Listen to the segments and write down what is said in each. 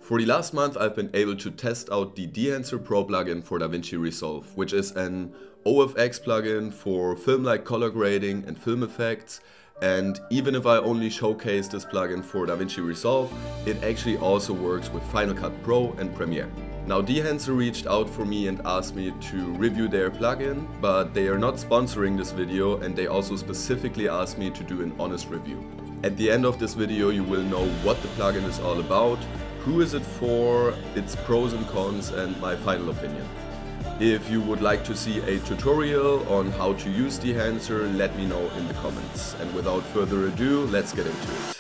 For the last month I've been able to test out the Dehancer Pro Plug-In for DaVinci Resolve, which is an OFX plugin for film-like color grading and film effects. And even if I only showcase this plugin for DaVinci Resolve, it actually also works with Final Cut Pro and Premiere. Now Dehancer reached out for me and asked me to review their plugin, but they are not sponsoring this video, and they also specifically asked me to do an honest review. At the end of this video you will know what the plugin is all about, who is it for, its pros and cons, and my final opinion. If you would like to see a tutorial on how to use Dehancer, let me know in the comments. And without further ado, let's get into it.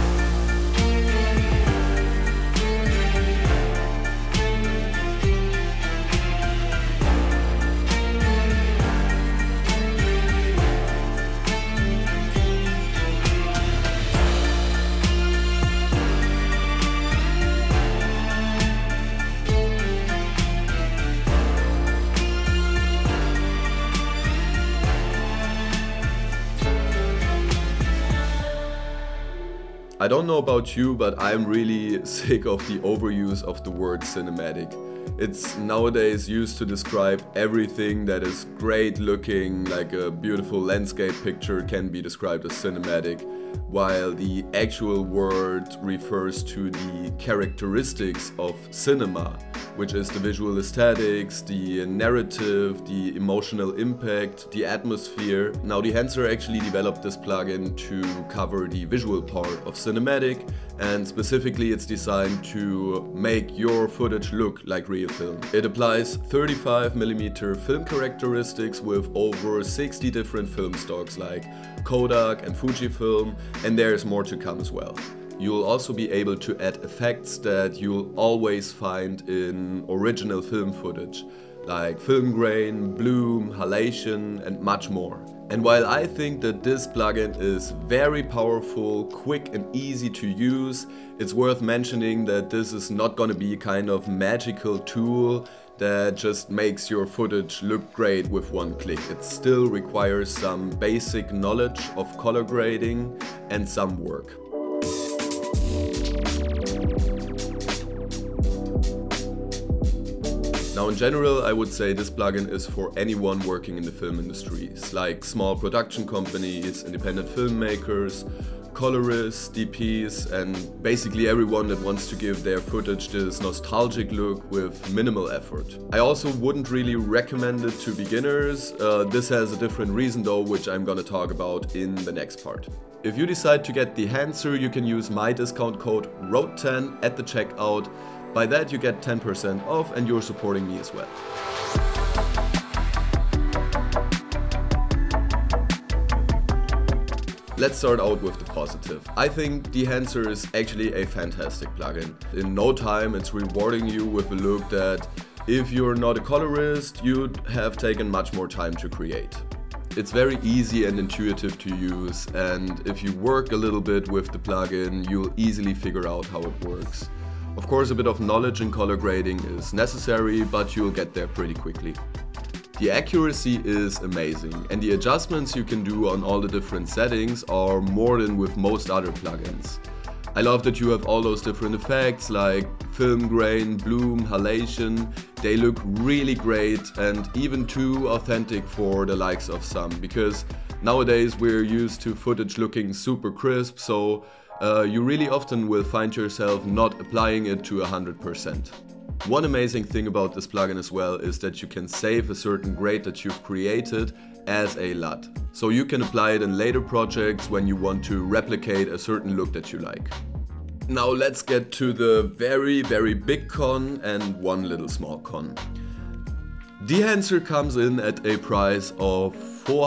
I don't know about you, but I'm really sick of the overuse of the word cinematic. It's nowadays used to describe everything that is great looking, like a beautiful landscape picture can be described as cinematic, while the actual word refers to the characteristics of cinema, which is the visual aesthetics, the narrative, the emotional impact, the atmosphere. Now Dehancer actually developed this plugin to cover the visual part of cinematic, and specifically it's designed to make your footage look like real film. It applies 35mm film characteristics with over 60 different film stocks like Kodak and Fujifilm, and there's more to come as well. You'll also be able to add effects that you'll always find in original film footage, like film grain, bloom, halation, and much more. And while I think that this plugin is very powerful, quick and easy to use, it's worth mentioning that this is not gonna be a kind of magical tool that just makes your footage look great with one click. It still requires some basic knowledge of color grading and some work. Now in general, I would say this plugin is for anyone working in the film industries, like small production companies, independent filmmakers, colorists, DPs, and basically everyone that wants to give their footage this nostalgic look with minimal effort. I also wouldn't really recommend it to beginners. This has a different reason though, which I'm gonna talk about in the next part. If you decide to get Dehancer, you can use my discount code ROAD10 at the checkout. By that you get 10% off and you're supporting me as well. Let's start out with the positive. I think Dehancer is actually a fantastic plugin. In no time it's rewarding you with a look that, if you're not a colorist, you'd have taken much more time to create. It's very easy and intuitive to use, and if you work a little bit with the plugin, you'll easily figure out how it works. Of course, a bit of knowledge in color grading is necessary, but you'll get there pretty quickly. The accuracy is amazing, and the adjustments you can do on all the different settings are more than with most other plugins. I love that you have all those different effects like film grain, bloom, halation. They look really great and even too authentic for the likes of some, because nowadays we're used to footage looking super crisp, so you really often will find yourself not applying it to 100%. One amazing thing about this plugin as well is that you can save a certain grade that you've created as a LUT. So you can apply it in later projects when you want to replicate a certain look that you like. Now let's get to the very big con and one little small con. Dehancer comes in at a price of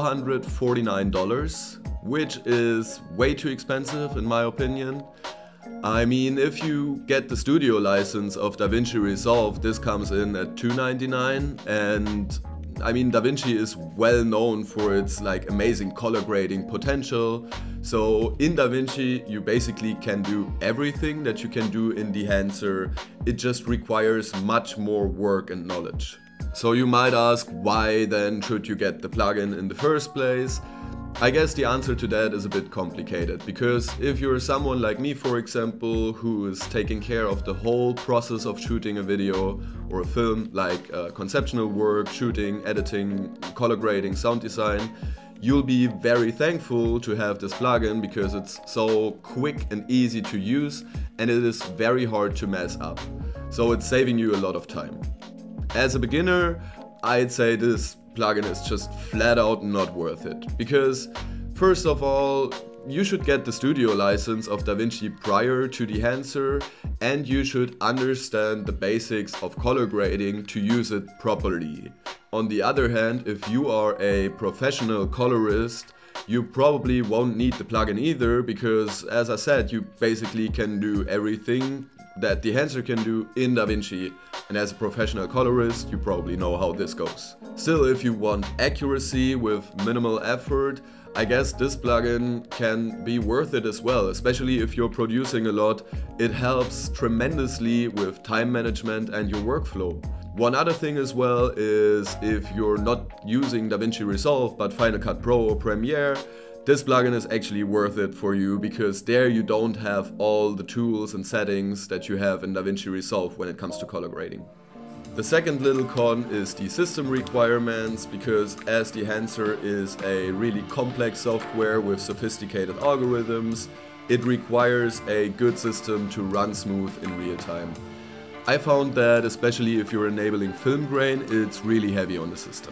$449, which is way too expensive in my opinion. I mean, if you get the studio license of DaVinci Resolve, this comes in at $299, and I mean, DaVinci is well known for its amazing color grading potential. So in DaVinci you basically can do everything that you can do in Dehancer. It just requires much more work and knowledge. So you might ask, why then should you get the plugin in the first place? I guess the answer to that is a bit complicated, because if you're someone like me, for example, who is taking care of the whole process of shooting a video or a film, like conceptual work, shooting, editing, color grading, sound design, you'll be very thankful to have this plugin because it's so quick and easy to use, and it is very hard to mess up. So it's saving you a lot of time. As a beginner, I'd say this plugin is just flat out not worth it, because first of all, you should get the studio license of DaVinci prior to Dehancer, and you should understand the basics of color grading to use it properly. On the other hand, if you are a professional colorist, you probably won't need the plugin either, because as I said, you basically can do everything that Dehancer can do in DaVinci, and as a professional colorist you probably know how this goes. Still, if you want accuracy with minimal effort, I guess this plugin can be worth it as well, especially if you're producing a lot. It helps tremendously with time management and your workflow. One other thing as well is if you're not using DaVinci Resolve but Final Cut Pro or Premiere, this plugin is actually worth it for you, because there you don't have all the tools and settings that you have in DaVinci Resolve when it comes to color grading. The second little con is the system requirements, because as Dehancer is a really complex software with sophisticated algorithms, it requires a good system to run smooth in real time. I found that especially if you're enabling film grain, it's really heavy on the system.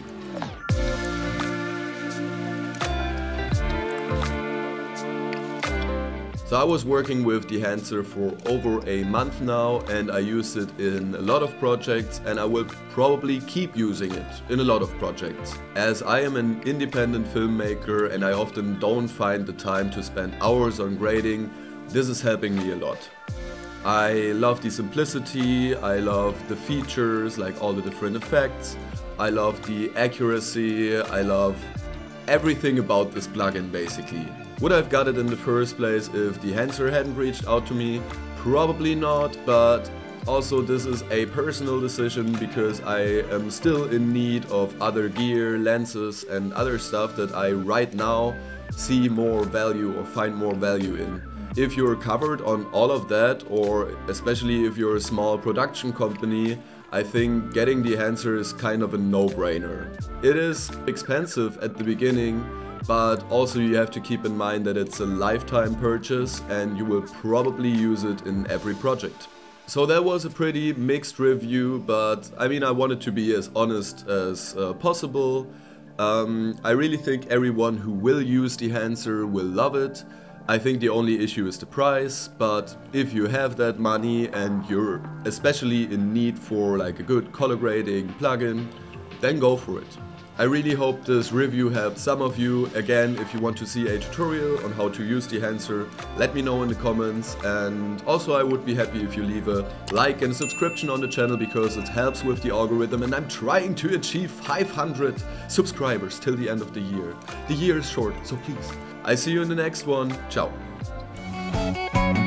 So I was working with Dehancer for over a month now, and I use it in a lot of projects, and I will probably keep using it in a lot of projects. As I am an independent filmmaker and I often don't find the time to spend hours on grading, this is helping me a lot. I love the simplicity, I love the features, like all the different effects, I love the accuracy, I love everything about this plugin basically. Would I have got it in the first place if Dehancer hadn't reached out to me? Probably not, but also this is a personal decision because I am still in need of other gear, lenses and other stuff that I right now see more value or find more value in. If you're covered on all of that, or especially if you're a small production company, I think getting Dehancer is kind of a no-brainer. It is expensive at the beginning, but also you have to keep in mind that it's a lifetime purchase and you will probably use it in every project. So that was a pretty mixed review, but I mean, I wanted to be as honest as possible. I really think everyone who will use Dehancer will love it. I think the only issue is the price, but if you have that money and you're especially in need for like a good color grading plugin, then go for it. I really hope this review helped some of you. Again, if you want to see a tutorial on how to use Dehancer, let me know in the comments, and also I would be happy if you leave a like and a subscription on the channel because it helps with the algorithm, and I'm trying to achieve 500 subscribers till the end of the year. The year is short, so please. I see you in the next one. Ciao.